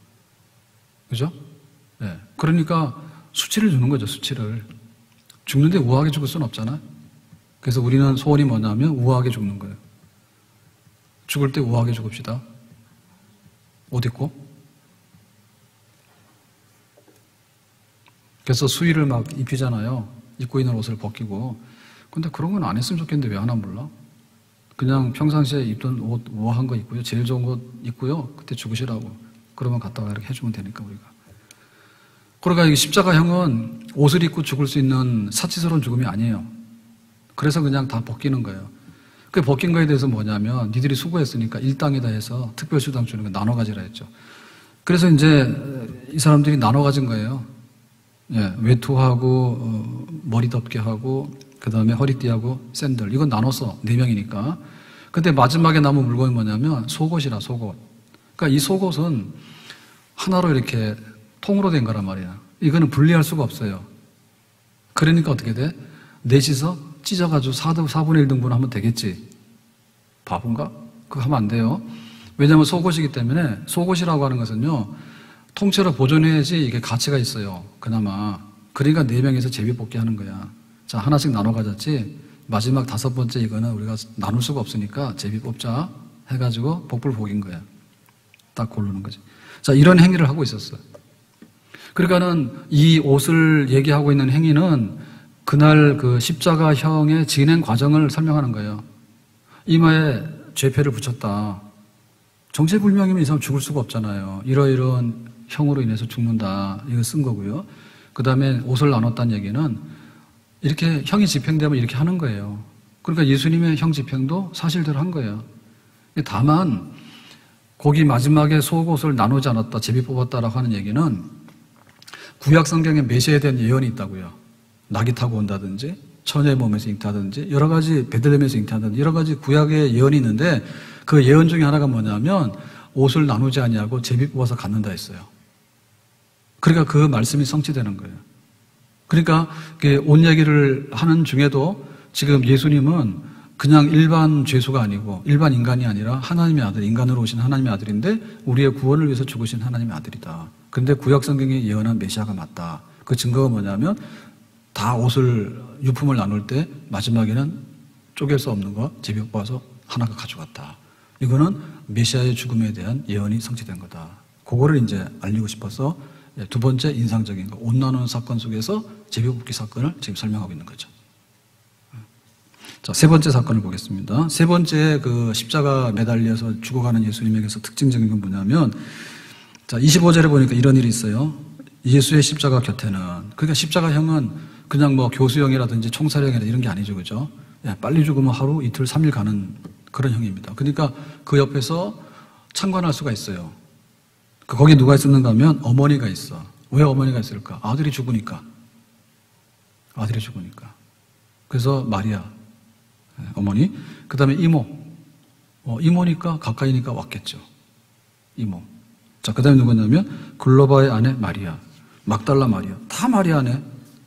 그죠? 네. 그러니까 수치를 주는 거죠, 수치를. 죽는데 우아하게 죽을 수는 없잖아요. 그래서 우리는 소원이 뭐냐면 우아하게 죽는 거예요. 죽을 때 우아하게 죽읍시다. 옷 입고. 그래서 수의를 막 입히잖아요. 입고 있는 옷을 벗기고. 근데 그런 건 안 했으면 좋겠는데 왜 하나 몰라? 그냥 평상시에 입던 옷 우아한 거 입고요. 제일 좋은 옷 입고요. 그때 죽으시라고. 그러면 갔다가 이렇게 해주면 되니까 우리가. 그러니까 이 십자가형은 옷을 입고 죽을 수 있는 사치스러운 죽음이 아니에요. 그래서 그냥 다 벗기는 거예요. 그 벗긴 거에 대해서 뭐냐면 니들이 수고했으니까 일당이다 해서 특별수당 주는 거 나눠 가지라 했죠. 그래서 이제 이 사람들이 나눠 가진 거예요. 예, 외투하고 어, 머리 덮개 하고 그 다음에 허리띠하고 샌들, 이건 나눠서 네 명이니까. 근데 마지막에 남은 물건이 뭐냐면 속옷이라, 속옷. 그러니까 이 속옷은 하나로 이렇게 통으로 된 거란 말이야. 이거는 분리할 수가 없어요. 그러니까 어떻게 돼? 넷이서 찢어가지고 사분의 일 등분 하면 되겠지. 바본가? 그거 하면 안 돼요. 왜냐하면 속옷이기 때문에. 속옷이라고 하는 것은요, 통째로 보존해야지 이게 가치가 있어요. 그나마. 그러니까 네 명이서 제비뽑기 하는 거야. 자, 하나씩 나눠 가졌지. 마지막 다섯 번째 이거는 우리가 나눌 수가 없으니까 제비 뽑자 해가지고 복불복인 거야. 딱 고르는 거지. 자, 이런 행위를 하고 있었어요. 그러니까는 이 옷을 얘기하고 있는 행위는 그날 그 십자가형의 진행 과정을 설명하는 거예요. 이마에 죄패를 붙였다. 정체불명이면 이 사람 죽을 수가 없잖아요. 이러이러한 형으로 인해서 죽는다. 이거 쓴 거고요. 그 다음에 옷을 나눴다는 얘기는 이렇게 형이 집행되면 이렇게 하는 거예요. 그러니까 예수님의 형 집행도 사실대로 한 거예요. 다만 거기 마지막에 속옷을 나누지 않았다, 제비 뽑았다라고 하는 얘기는 구약 성경에 메시아에 대한 예언이 있다고요. 낙이 타고 온다든지 처녀의 몸에서 잉태하든지 여러 가지 베들레헴에서 잉태하든지 여러 가지 구약의 예언이 있는데 그 예언 중에 하나가 뭐냐면 옷을 나누지 아니하고 제비 뽑아서 갖는다 했어요. 그러니까 그 말씀이 성취되는 거예요. 그러니까 옷 얘기를 하는 중에도 지금 예수님은 그냥 일반 죄수가 아니고 일반 인간이 아니라 하나님의 아들, 인간으로 오신 하나님의 아들인데 우리의 구원을 위해서 죽으신 하나님의 아들이다. 그런데 구약 성경에 예언한 메시아가 맞다. 그 증거가 뭐냐면 다 옷을 유품을 나눌 때 마지막에는 쪼갤 수 없는 거 제비 뽑아서 하나가 가져갔다. 이거는 메시아의 죽음에 대한 예언이 성취된 거다. 그거를 이제 알리고 싶어서 두 번째 인상적인 거, 옷 나누는 사건 속에서 제비 뽑기 사건을 지금 설명하고 있는 거죠. 자, 세 번째 사건을 보겠습니다. 세 번째 그 십자가 매달려서 죽어가는 예수님에게서 특징적인 건 뭐냐면, 자, 이십오 절에 보니까 이런 일이 있어요. 예수의 십자가 곁에는, 그러니까 십자가형은 그냥 뭐 교수형이라든지 총살형이라 이런 게 아니죠. 그죠? 예, 빨리 죽으면 하루, 이틀, 삼일 가는 그런 형입니다. 그러니까 그 옆에서 참관할 수가 있어요. 거기 누가 있었는가 하면 어머니가 있어. 왜 어머니가 있을까? 아들이 죽으니까. 아들이 죽으니까. 그래서 마리아, 어머니. 그 다음에 이모. 어, 이모니까 가까이니까 왔겠죠. 이모. 자, 그 다음에 누구냐면 글로바의 아내 마리아. 막달라 마리아. 다 마리아네.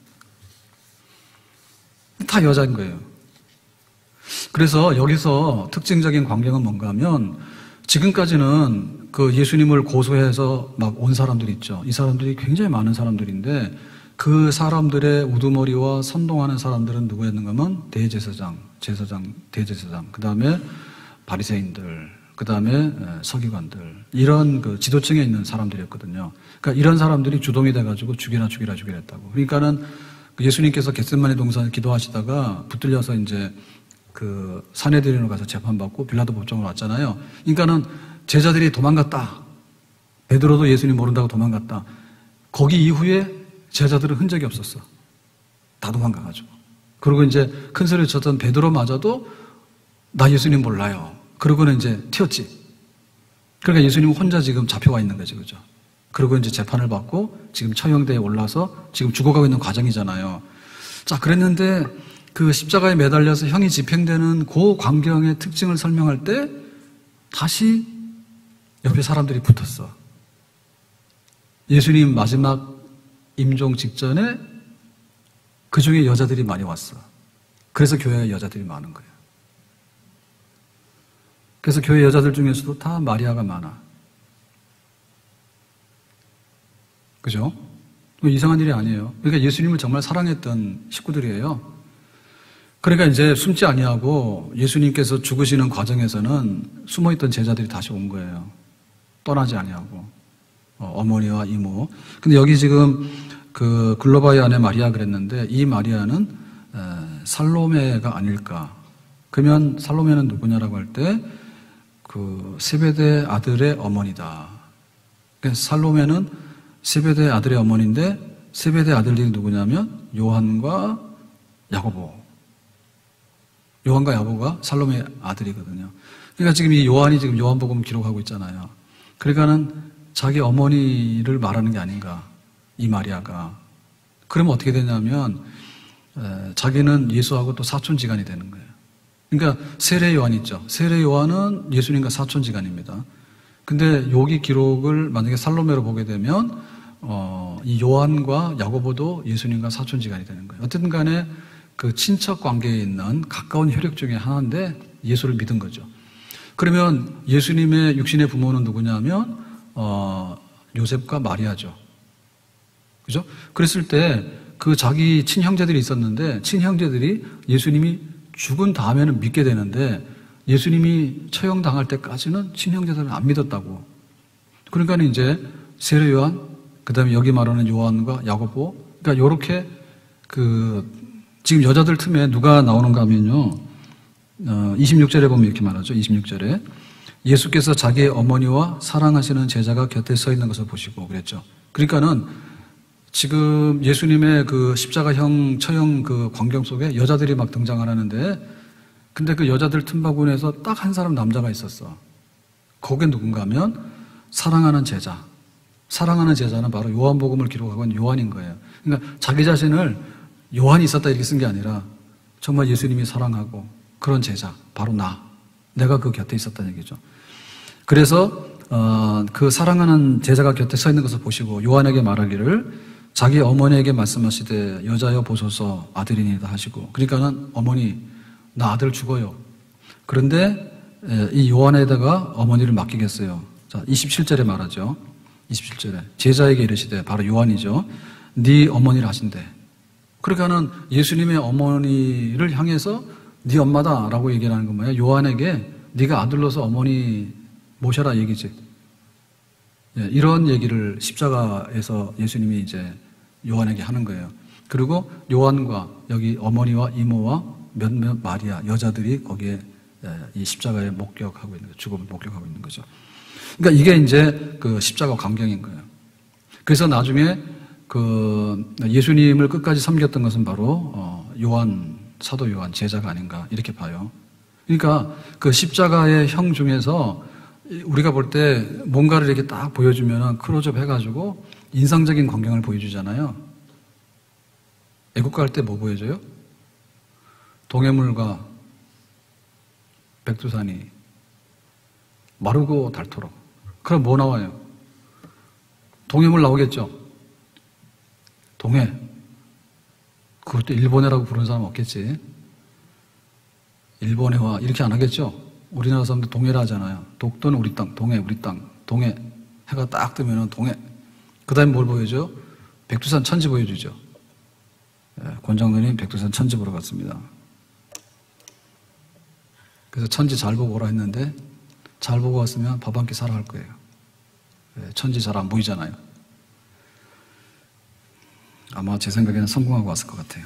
다 여자인 거예요. 그래서 여기서 특징적인 광경은 뭔가 하면 지금까지는 그 예수님을 고소해서 막 온 사람들이 있죠. 이 사람들이 굉장히 많은 사람들인데 그 사람들의 우두머리와 선동하는 사람들은 누구였는가 하면 대제사장, 제사장, 대제사장, 그 다음에 바리새인들, 그 다음에 서기관들, 이런 그 지도층에 있는 사람들이었거든요. 그러니까 이런 사람들이 주동이 돼가지고 죽이라 죽이라 죽이라 했다고. 그러니까는 예수님께서 겟세마네 동산에 기도하시다가 붙들려서 이제 그 산헤드린으로 가서 재판받고 빌라도 법정으로 왔잖아요. 그러니까는 제자들이 도망갔다. 베드로도 예수님 모른다고 도망갔다. 거기 이후에 제자들은 흔적이 없었어. 다 도망가가지고. 그리고 이제 큰 소리 쳤던 베드로마저도 나 예수님 몰라요. 그러고는 이제 튀었지. 그러니까 예수님은 혼자 지금 잡혀와 있는 거죠. 그죠? 그리고 이제 재판을 받고 지금 처형대에 올라서 지금 죽어가고 있는 과정이잖아요. 자, 그랬는데 그 십자가에 매달려서 형이 집행되는 그 광경의 특징을 설명할 때 다시 옆에 사람들이 붙었어. 예수님 마지막 임종 직전에 그 중에 여자들이 많이 왔어. 그래서 교회에 여자들이 많은 거예요. 그래서 교회 여자들 중에서도 다 마리아가 많아. 그죠? 이상한 일이 아니에요. 그러니까 예수님을 정말 사랑했던 식구들이에요. 그러니까 이제 숨지 아니하고 예수님께서 죽으시는 과정에서는 숨어있던 제자들이 다시 온 거예요. 떠나지 아니하고. 어, 어머니와 이모. 근데 여기 지금 그 글로바의 아내 마리아 그랬는데 이 마리아는 에, 살로메가 아닐까. 그러면 살로메는 누구냐라고 할 때 그 세베대 아들의 어머니다. 그러니까 살로메는 세베대 아들의 어머니인데 세베대 아들들이 누구냐면 요한과 야고보. 요한과 야고보가 살로메 아들이거든요. 그러니까 지금 이 요한이 지금 요한복음 기록하고 있잖아요. 그러니까는 자기 어머니를 말하는 게 아닌가, 이 마리아가. 그러면 어떻게 되냐면 에, 자기는 예수하고 또 사촌지간이 되는 거예요. 그러니까 세례 요한 있죠. 세례 요한은 예수님과 사촌지간입니다. 근데 여기 기록을 만약에 살로메로 보게 되면 어, 이 요한과 야고보도 예수님과 사촌지간이 되는 거예요. 어쨌든 간에 그 친척 관계에 있는 가까운 혈육 중에 하나인데 예수를 믿은 거죠. 그러면 예수님의 육신의 부모는 누구냐면 어, 요셉과 마리아죠. 그죠? 그랬을 때 그 자기 친형제들이 있었는데 친형제들이 예수님이 죽은 다음에는 믿게 되는데 예수님이 처형당할 때까지는 친형제들은 안 믿었다고. 그러니까 이제 세례 요한, 그 다음에 여기 말하는 요한과 야고보, 그러니까 요렇게 그 지금 여자들 틈에 누가 나오는가 하면요. 어, 이십육 절에 보면 이렇게 말하죠. 이십육 절에 예수께서 자기의 어머니와 사랑하시는 제자가 곁에 서 있는 것을 보시고 그랬죠. 그러니까는 지금 예수님의 그 십자가형 처형 그 광경 속에 여자들이 막 등장하는데 근데 그 여자들 틈바구니에서 딱 한 사람 남자가 있었어. 거기에 누군가 하면 사랑하는 제자. 사랑하는 제자는 바로 요한복음을 기록하고 있는 요한인 거예요. 그러니까 자기 자신을 요한이 있었다 이렇게 쓴 게 아니라 정말 예수님이 사랑하고 그런 제자, 바로 나. 내가 그 곁에 있었다는 얘기죠. 그래서 어, 그 사랑하는 제자가 곁에 서 있는 것을 보시고 요한에게 말하기를 자기 어머니에게 말씀하시되 여자여 보소서 아들이니이다 하시고 그러니까는 어머니 나 아들 죽어요. 그런데 이 요한에다가 어머니를 맡기겠어요. 자, 이십칠 절에 말하죠. 이십칠 절에 제자에게 이르시되 바로 요한이죠. 네 어머니를 하신대. 그러니까는 예수님의 어머니를 향해서 네 엄마다라고 얘기를 하는 건 뭐예요? 요한에게 네가 아들로서 어머니 모셔라 얘기지. 예, 이런 얘기를 십자가에서 예수님이 이제 요한에게 하는 거예요. 그리고 요한과 여기 어머니와 이모와 몇몇 마리아 여자들이 거기에 이 십자가에 목격하고 있는 거죠. 죽음을 목격하고 있는 거죠. 그러니까 이게 이제 그 십자가 광경인 거예요. 그래서 나중에 그 예수님을 끝까지 섬겼던 것은 바로 어, 요한, 사도 요한 제자가 아닌가 이렇게 봐요. 그러니까 그 십자가의 형 중에서 우리가 볼 때 뭔가를 이렇게 딱 보여주면 클로즈업 해가지고 인상적인 광경을 보여주잖아요. 애국가 할 때 뭐 보여줘요? 동해물과 백두산이 마르고 닳도록. 그럼 뭐 나와요? 동해물 나오겠죠? 동해. 그것도 일본해라고 부르는 사람 없겠지. 일본해와 이렇게 안 하겠죠? 우리나라 사람들 동해라 하잖아요. 독도는 우리 땅, 동해 우리 땅, 동해. 해가 딱 뜨면 동해. 그 다음에 뭘 보여줘? 백두산 천지 보여주죠. 예, 권장로님 백두산 천지 보러 갔습니다. 그래서 천지 잘 보고 오라 했는데 잘 보고 왔으면 밥 한 끼 사러 갈 거예요. 예, 천지 잘 안 보이잖아요. 아마 제 생각에는 성공하고 왔을 것 같아요.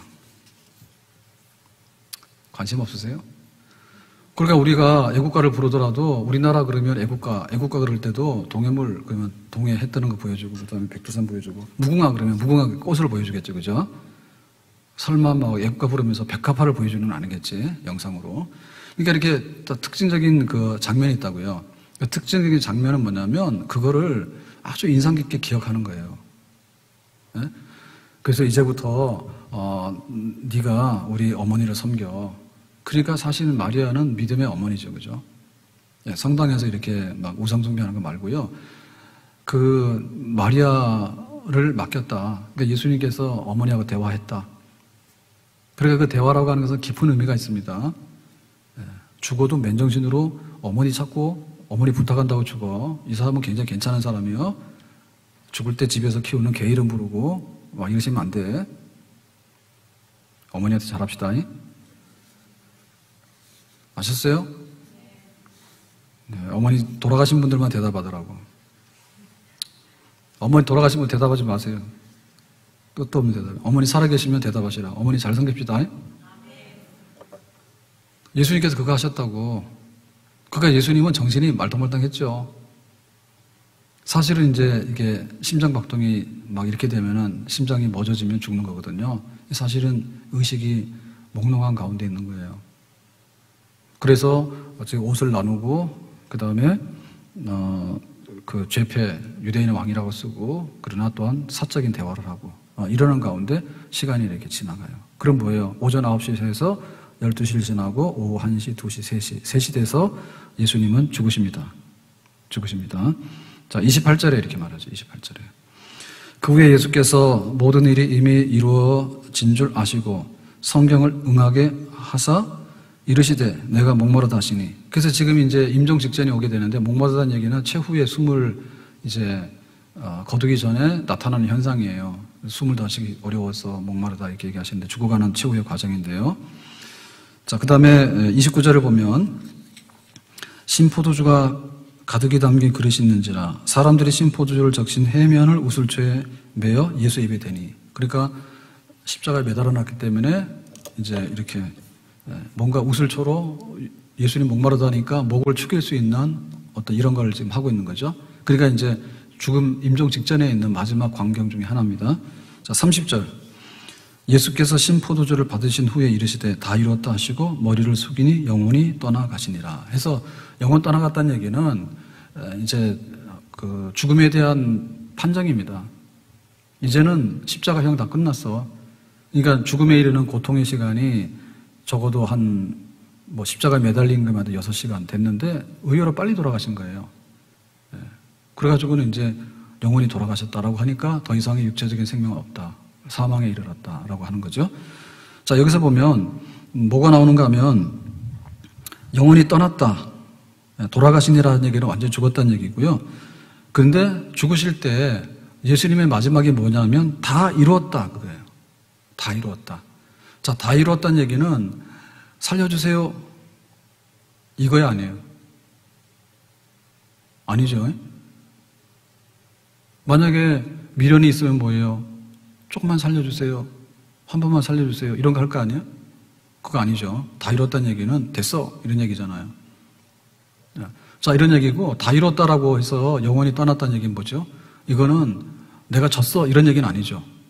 관심 없으세요? 그러니까 우리가 애국가를 부르더라도 우리나라 그러면 애국가, 애국가 그럴 때도 동해물 그러면 동해 해 뜨는 거 보여주고 그다음에 백두산 보여주고 무궁화 그러면 무궁화 꽃을 보여주겠죠, 그죠? 설마 막 애국가 부르면서 백합화를 보여주는 건 아니겠지, 영상으로. 그러니까 이렇게 특징적인 그 장면이 있다고요. 그 특징적인 장면은 뭐냐면 그거를 아주 인상 깊게 기억하는 거예요. 네? 그래서 이제부터 어, 네가 우리 어머니를 섬겨. 그러니까 사실은 마리아는 믿음의 어머니죠, 그죠? 예, 성당에서 이렇게 막 우상숭배하는 거 말고요. 그 마리아를 맡겼다. 그러니까 예수님께서 어머니하고 대화했다. 그러니까 그 대화라고 하는 것은 깊은 의미가 있습니다. 예, 죽어도 맨정신으로 어머니 찾고 어머니 부탁한다고 죽어. 이 사람은 굉장히 괜찮은 사람이요. 죽을 때 집에서 키우는 개 이름 부르고 막 이러시면 안 돼. 어머니한테 잘합시다. 아셨어요? 네, 어머니 돌아가신 분들만 대답하더라고. 어머니 돌아가신 분 대답하지 마세요. 끝도 없는 대답. 어머니 살아계시면 대답하시라. 어머니 잘 섬깁시다. 예수님께서 그거 하셨다고. 그러니까 예수님은 정신이 말똥말똥했죠. 사실은 이제 이게 심장박동이 막 이렇게 되면은 심장이 멎어지면 죽는 거거든요. 사실은 의식이 몽롱한 가운데 있는 거예요. 그래서 옷을 나누고 그 다음에 어, 그 죄패 유대인의 왕이라고 쓰고 그러나 또한 사적인 대화를 하고 어, 이러는 가운데 시간이 이렇게 지나가요. 그럼 뭐예요? 오전 아홉 시에서 열두 시를 지나고 오후 한 시, 두 시, 세 시, 세 시 돼서 예수님은 죽으십니다. 죽으십니다. 자, 이십팔 절에 이렇게 말하죠. 이십팔 절에. 그 후에 예수께서 모든 일이 이미 이루어진 줄 아시고 성경을 응하게 하사 이르시되 내가 목마르다 하시니. 그래서 지금 이제 임종 직전에 오게 되는데 목마르다는 얘기는 최후의 숨을 이제 어, 거두기 전에 나타나는 현상이에요. 숨을 다시기 어려워서 목마르다 이렇게 얘기하시는데 죽어가는 최후의 과정인데요. 자, 그 다음에 이십구 절을 보면 신포도주가 가득히 담긴 그릇이 있는지라 사람들이 신포도주를 적신 해면을 우슬초에 매어 예수 입에 대니. 그러니까 십자가에 매달아 놨기 때문에 이제 이렇게 뭔가 우슬초로 예수님 목마르다니까 목을 축일 수 있는 어떤 이런 걸 지금 하고 있는 거죠. 그러니까 이제 죽음 임종 직전에 있는 마지막 광경 중에 하나입니다. 자, 삼십 절. 예수께서 신포도주를 받으신 후에 이르시되 다 이뤘다 하시고 머리를 숙이니 영혼이 떠나가시니라. 해서 영혼 떠나갔다는 얘기는 이제 그 죽음에 대한 판정입니다. 이제는 십자가형 다 끝났어. 그러니까 죽음에 이르는 고통의 시간이 적어도 한 뭐 십자가에 매달린 것마다 여섯 시간 됐는데 의외로 빨리 돌아가신 거예요. 예. 그래가지고는 이제 영혼이 돌아가셨다라고 하니까 더 이상의 육체적인 생명은 없다. 사망에 이르렀다라고 하는 거죠. 자, 여기서 보면 뭐가 나오는가 하면 영혼이 떠났다. 돌아가시니라는 얘기는 완전히 죽었다는 얘기고요. 그런데 죽으실 때 예수님의 마지막이 뭐냐면 다 이루었다 그거예요. 다 이루었다. 자, 다 이루었다는 얘기는 살려주세요 이거야 아니에요? 아니죠. 만약에 미련이 있으면 뭐예요? 조금만 살려주세요. 한 번만 살려주세요. 이런 거 할 거 아니에요? 그거 아니죠. 다 이뤘다는 얘기는 됐어 이런 얘기잖아요. 자, 이런 얘기고 다 이뤘다라고 해서 영혼이 떠났다는 얘기는 뭐죠? 이거는 내가 졌어 이런 얘기는 아니죠.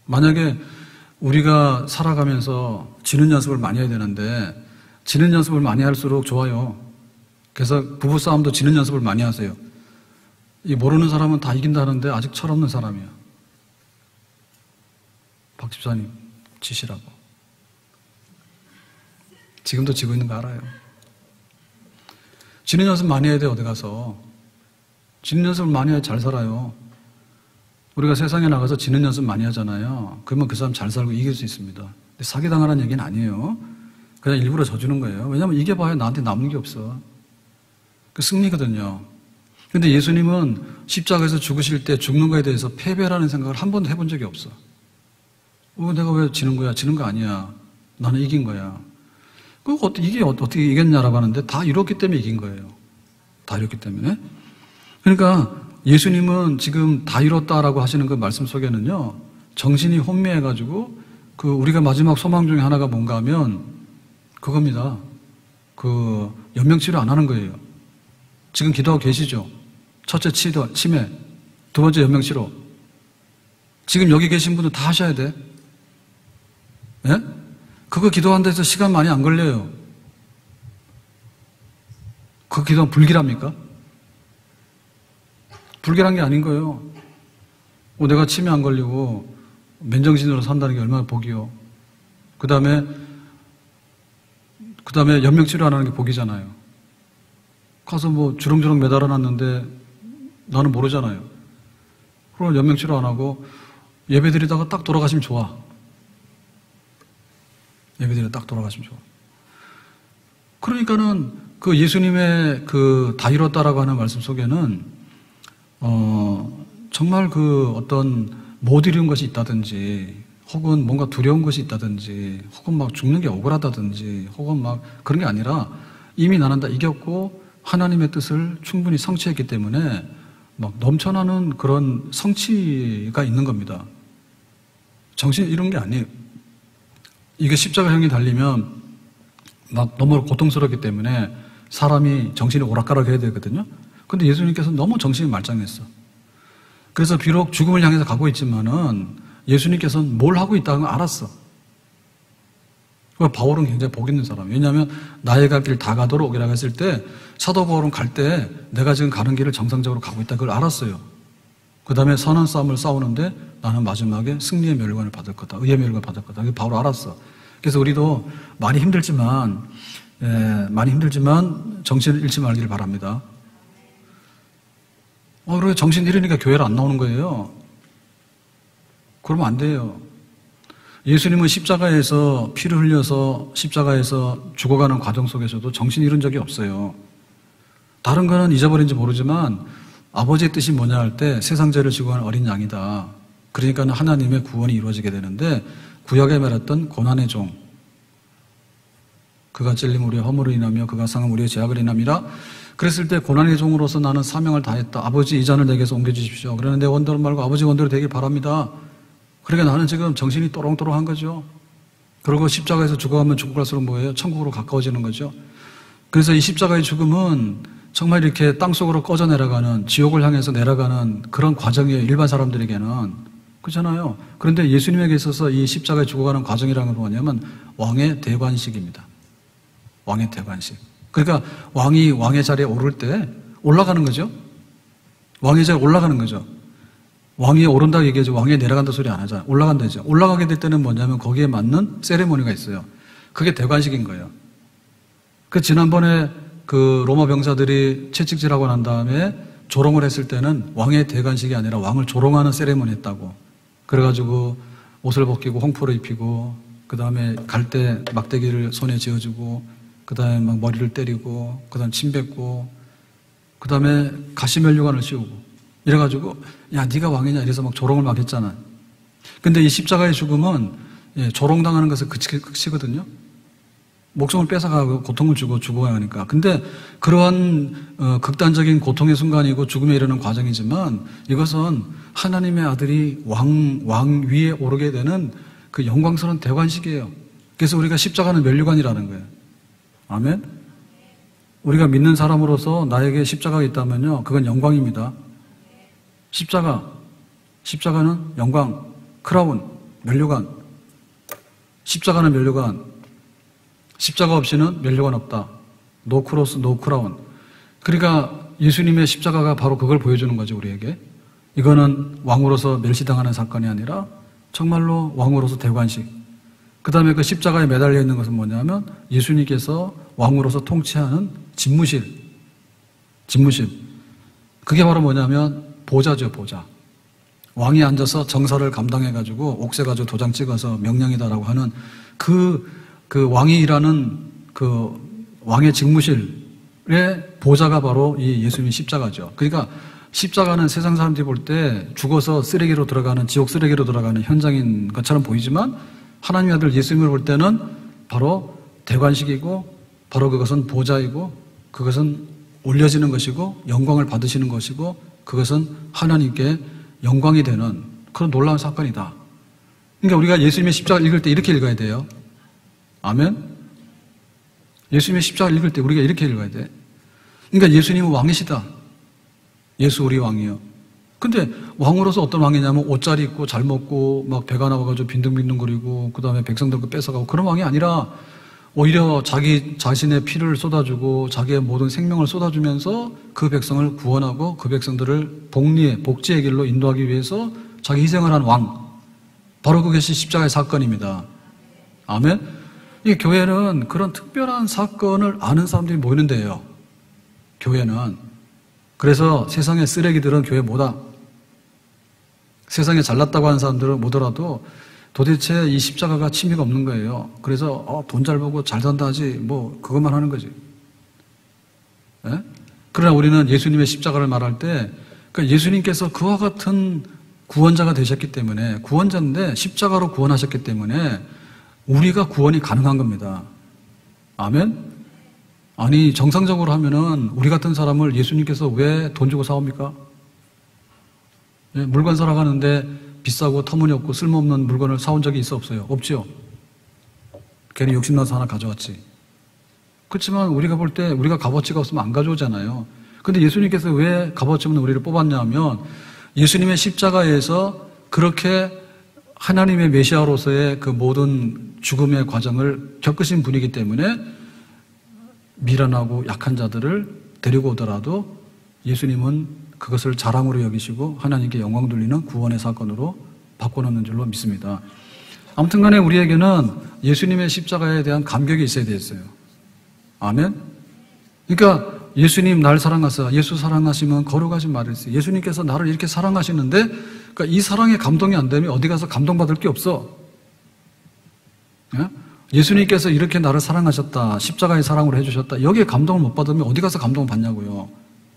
만약에 우리가 살아가면서 지는 연습을 많이 해야 되는데 지는 연습을 많이 할수록 좋아요. 그래서 부부싸움도 지는 연습을 많이 하세요. 이 모르는 사람은 다 이긴다는데 아직 철없는 사람이야. 박 집사님 지시라고. 지금도 지고 있는 거 알아요. 지는 연습 많이 해야 돼. 어디 가서 지는 연습을 많이 해야 잘 살아요. 우리가 세상에 나가서 지는 연습 많이 하잖아요. 그러면 그 사람 잘 살고 이길 수 있습니다. 근데 사기당하라는 얘기는 아니에요. 그냥 일부러 져주는 거예요. 왜냐하면 이겨봐야 나한테 남는 게 없어. 그 승리거든요. 근데 예수님은 십자가에서 죽으실 때 죽는 거에 대해서 패배라는 생각을 한 번도 해본 적이 없어. 어, 내가 왜 지는 거야? 지는 거 아니야. 나는 이긴 거야. 그 이게 어떻게 이겼냐라고 하는데 다 이뤘기 때문에 이긴 거예요. 다 이뤘기 때문에. 그러니까 예수님은 지금 다 이뤘다라고 하시는 그 말씀 속에는요, 정신이 혼미해가지고 그 우리가 마지막 소망 중에 하나가 뭔가 하면 그겁니다. 그 연명치료 안 하는 거예요. 지금 기도하고 계시죠? 첫째 치도, 치매, 두 번째 연명치료. 지금 여기 계신 분들 다 하셔야 돼. 예? 그거 기도한다 해서 시간 많이 안 걸려요. 그 기도는 불길합니까? 불길한 게 아닌 거예요. 어, 내가 치매 안 걸리고 맨정신으로 산다는 게 얼마나 복이요. 그 다음에 그 다음에 연명치료 안 하는 게 복이잖아요. 가서 뭐 주렁주렁 매달아 놨는데 나는 모르잖아요. 그럼 연명치료 안 하고 예배 드리다가 딱 돌아가시면 좋아. 예배 드리다가 딱 돌아가시면 좋아. 그러니까는 그 예수님의 그 다 이뤘다라고 하는 말씀 속에는 어, 정말 그 어떤 못 이룬 것이 있다든지 혹은 뭔가 두려운 것이 있다든지 혹은 막 죽는 게 억울하다든지 혹은 막 그런 게 아니라 이미 나는 다 이겼고 하나님의 뜻을 충분히 성취했기 때문에 막 넘쳐나는 그런 성취가 있는 겁니다. 정신이 이런 게 아니에요. 이게 십자가형이 달리면 막 너무 고통스럽기 때문에 사람이 정신이 오락가락해야 되거든요. 근데 예수님께서는 너무 정신이 말짱했어. 그래서 비록 죽음을 향해서 가고 있지만은 예수님께서는 뭘 하고 있다는 걸 알았어. 바울은 굉장히 복 있는 사람이에요. 왜냐하면 나의 갈 길 다 가도록 이라고 했을 때 사도 바울은 갈 때 내가 지금 가는 길을 정상적으로 가고 있다 그걸 알았어요. 그 다음에 선한 싸움을 싸우는데 나는 마지막에 승리의 멸관을 받을 거다. 의의 멸관을 받을 거다. 그걸 바울 알았어. 그래서 우리도 많이 힘들지만 예, 많이 힘들지만 정신을 잃지 말기를 바랍니다. 어, 그래 정신 잃으니까 교회를 안 나오는 거예요. 그러면 안 돼요. 예수님은 십자가에서 피를 흘려서 십자가에서 죽어가는 과정 속에서도 정신 잃은 적이 없어요. 다른 거는 잊어버린지 모르지만 아버지의 뜻이 뭐냐 할 때 세상 죄를 지고 가는 어린 양이다. 그러니까 하나님의 구원이 이루어지게 되는데 구약에 말했던 고난의 종, 그가 찔림 우리의 허물을 인하며 그가 상함 우리의 죄악을 인함이라. 그랬을 때 고난의 종으로서 나는 사명을 다했다. 아버지 이 잔을 내게서 옮겨주십시오. 그러는 내 원대로 말고 아버지 원대로 되길 바랍니다. 그러니까 나는 지금 정신이 또롱또롱한 거죠. 그리고 십자가에서 죽어가면 죽고 갈수록 뭐예요? 천국으로 가까워지는 거죠. 그래서 이 십자가의 죽음은 정말 이렇게 땅속으로 꺼져 내려가는, 지옥을 향해서 내려가는 그런 과정이에요. 일반 사람들에게는. 그렇잖아요. 그런데 예수님에게 있어서 이 십자가에 죽어가는 과정이라는 건 뭐냐면 왕의 대관식입니다. 왕의 대관식. 그러니까 왕이 왕의 자리에 오를 때 올라가는 거죠. 왕의 자리에 올라가는 거죠. 왕이 오른다고 얘기하죠. 왕이 내려간다 소리 안 하잖아요. 올라간다죠. 올라가게 될 때는 뭐냐면 거기에 맞는 세레모니가 있어요. 그게 대관식인 거예요. 그 지난번에 그 로마 병사들이 채찍질하고 난 다음에 조롱을 했을 때는 왕의 대관식이 아니라 왕을 조롱하는 세레모니 했다고. 그래가지고 옷을 벗기고 홍포를 입히고 그 다음에 갈 때 막대기를 손에 쥐어주고 그 다음에 막 머리를 때리고 그 다음에 침 뱉고 그 다음에 가시면류관을 씌우고 이래가지고 야 네가 왕이냐 이래서 막 조롱을 막 했잖아. 근데 이 십자가의 죽음은 예, 조롱당하는 것을 그치, 그치거든요. 목숨을 뺏어가고 고통을 주고 죽어야 하니까. 근데 그러한 어, 극단적인 고통의 순간이고 죽음에 이르는 과정이지만 이것은 하나님의 아들이 왕, 왕 위에 오르게 되는 그 영광스러운 대관식이에요. 그래서 우리가 십자가는 면류관이라는 거예요. 아멘? 우리가 믿는 사람으로서 나에게 십자가가 있다면요, 그건 영광입니다. 십자가, 십자가는 영광, 크라운, 면류관. 십자가는 면류관. 십자가 없이는 면류관 없다. 노 크로스, 노 크라운. 그러니까 예수님의 십자가가 바로 그걸 보여주는 거죠, 우리에게. 이거는 왕으로서 멸시당하는 사건이 아니라 정말로 왕으로서 대관식. 그 다음에 그 십자가에 매달려 있는 것은 뭐냐면 예수님께서 왕으로서 통치하는 집무실. 집무실. 그게 바로 뭐냐면 보좌죠, 보좌. 왕이 앉아서 정사를 감당해가지고 옥새 가지고 도장 찍어서 명령이다라고 하는 그, 그 왕이 일하는 그 왕의 직무실의 보좌가 바로 이 예수님의 십자가죠. 그러니까 십자가는 세상 사람들이 볼 때 죽어서 쓰레기로 들어가는, 지옥 쓰레기로 들어가는 현장인 것처럼 보이지만 하나님의 아들 예수님을 볼 때는 바로 대관식이고 바로 그것은 보좌이고 그것은 올려지는 것이고 영광을 받으시는 것이고 그것은 하나님께 영광이 되는 그런 놀라운 사건이다. 그러니까 우리가 예수님의 십자가를 읽을 때 이렇게 읽어야 돼요. 아멘? 예수님의 십자가를 읽을 때 우리가 이렇게 읽어야 돼. 그러니까 예수님은 왕이시다. 예수 우리 왕이요. 근데 왕으로서 어떤 왕이냐면 옷잘 입고 잘 먹고 막 배가 나와가지고 빈둥빈둥거리고 그 다음에 백성들 거 뺏어가고 그런 왕이 아니라 오히려 자기 자신의 피를 쏟아주고 자기의 모든 생명을 쏟아주면서 그 백성을 구원하고 그 백성들을 복리의 복지의 길로 인도하기 위해서 자기 희생을 한 왕. 바로 그것이 십자가의 사건입니다. 아멘? 이 교회는 그런 특별한 사건을 아는 사람들이 모이는 데예요. 교회는. 그래서 세상의 쓰레기들은 교회 못 와. 세상에 잘났다고 하는 사람들은 못 오라도 도대체 이 십자가가 취미가 없는 거예요. 그래서 어, 돈 잘 벌고 잘 산다 하지 뭐 그것만 하는 거지. 예? 그러나 우리는 예수님의 십자가를 말할 때 그러니까 예수님께서 그와 같은 구원자가 되셨기 때문에 구원자인데 십자가로 구원하셨기 때문에 우리가 구원이 가능한 겁니다. 아멘? 아니 정상적으로 하면은 우리 같은 사람을 예수님께서 왜 돈 주고 사옵니까? 예, 물건 사러 가는데 비싸고 터무니없고 쓸모없는 물건을 사온 적이 있어 없어요? 없지요? 괜히 욕심나서 하나 가져왔지. 그렇지만 우리가 볼 때 우리가 값어치가 없으면 안 가져오잖아요. 근데 예수님께서 왜 값어치 없는 우리를 뽑았냐 하면 예수님의 십자가에서 그렇게 하나님의 메시아로서의 그 모든 죽음의 과정을 겪으신 분이기 때문에 미련하고 약한 자들을 데리고 오더라도 예수님은 그것을 자랑으로 여기시고 하나님께 영광 돌리는 구원의 사건으로 바꿔놓는 줄로 믿습니다. 아무튼 간에 우리에게는 예수님의 십자가에 대한 감격이 있어야 되겠어요. 아멘? 그러니까 예수님 날 사랑하사, 예수 사랑하시면 거룩하신 말을 했어요. 예수님께서 나를 이렇게 사랑하시는데 그러니까 이 사랑에 감동이 안 되면 어디 가서 감동받을 게 없어. 예? 예수님께서 이렇게 나를 사랑하셨다, 십자가의 사랑으로 해주셨다, 여기에 감동을 못 받으면 어디 가서 감동을 받냐고요.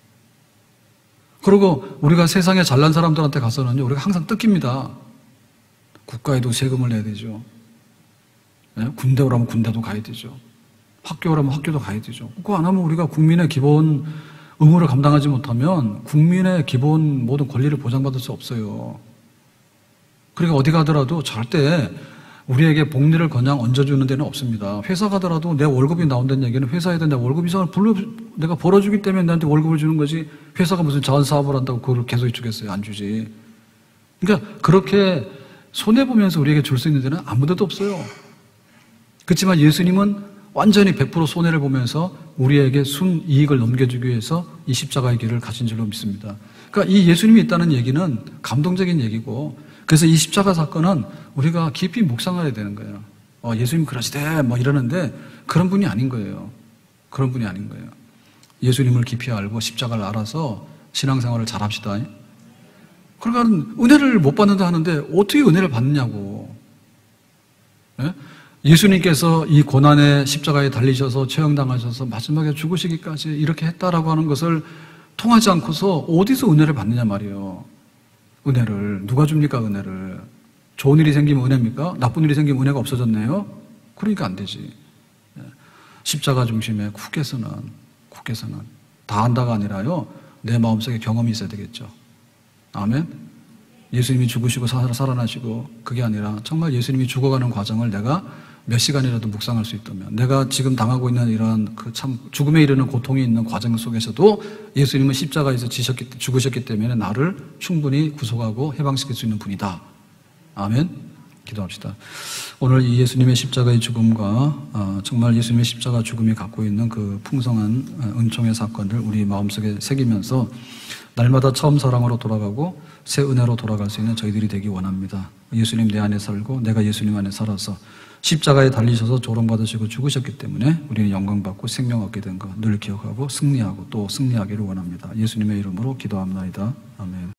그리고 우리가 세상에 잘난 사람들한테 가서는요, 우리가 항상 뜯깁니다. 국가에도 세금을 내야 되죠. 예? 군대 오라면 군대도 가야 되죠. 학교 오라면 학교도 가야 되죠. 그거 안 하면 우리가 국민의 기본 의무를 감당하지 못하면 국민의 기본 모든 권리를 보장받을 수 없어요. 그러니까 어디 가더라도 절대 우리에게 복리를 그냥 얹어주는 데는 없습니다. 회사 가더라도 내 월급이 나온다는 얘기는 회사에다 내 월급 이상을 불러, 내가 벌어주기 때문에 나한테 월급을 주는 거지 회사가 무슨 자원사업을 한다고 그걸 계속 주겠어요? 안 주지. 그러니까 그렇게 손해보면서 우리에게 줄 수 있는 데는 아무 데도 없어요. 그렇지만 예수님은 완전히 백 퍼센트 손해를 보면서 우리에게 순이익을 넘겨주기 위해서 이 십자가의 길을 가신 줄로 믿습니다. 그러니까 이 예수님이 있다는 얘기는 감동적인 얘기고 그래서 이 십자가 사건은 우리가 깊이 묵상해야 되는 거예요. 어, 예수님 그러시대 뭐 이러는데 그런 분이 아닌 거예요. 그런 분이 아닌 거예요. 예수님을 깊이 알고 십자가를 알아서 신앙생활을 잘 합시다. 그러니까 은혜를 못 받는다 하는데 어떻게 은혜를 받느냐고. 예? 예수님께서 이 고난의 십자가에 달리셔서 처형당하셔서 마지막에 죽으시기까지 이렇게 했다라고 하는 것을 통하지 않고서 어디서 은혜를 받느냐 말이에요. 은혜를. 누가 줍니까, 은혜를? 좋은 일이 생기면 은혜입니까? 나쁜 일이 생기면 은혜가 없어졌네요? 그러니까 안 되지. 십자가 중심에 국께서는, 국께서는 다 안다가 아니라요, 내 마음속에 경험이 있어야 되겠죠. 아멘? 예수님이 죽으시고 살아나시고 그게 아니라 정말 예수님이 죽어가는 과정을 내가 몇 시간이라도 묵상할 수 있다면 내가 지금 당하고 있는 이러한 그 참 죽음에 이르는 고통이 있는 과정 속에서도 예수님은 십자가에서 지셨기, 죽으셨기 때문에 나를 충분히 구속하고 해방시킬 수 있는 분이다. 아멘. 기도합시다. 오늘 이 예수님의 십자가의 죽음과 어, 정말 예수님의 십자가 죽음이 갖고 있는 그 풍성한 은총의 사건들 우리 마음속에 새기면서 날마다 처음 사랑으로 돌아가고 새 은혜로 돌아갈 수 있는 저희들이 되기 원합니다. 예수님 내 안에 살고 내가 예수님 안에 살아서 십자가에 달리셔서 조롱받으시고 죽으셨기 때문에 우리는 영광받고 생명 얻게 된 것 늘 기억하고 승리하고 또 승리하기를 원합니다. 예수님의 이름으로 기도합나이다. 아멘.